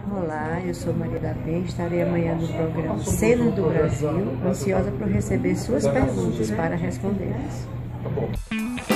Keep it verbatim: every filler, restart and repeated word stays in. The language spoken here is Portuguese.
Olá, eu sou Maria da Penha, estarei amanhã no programa Cenas do Brasil, ansiosa por receber suas perguntas para respondê-las.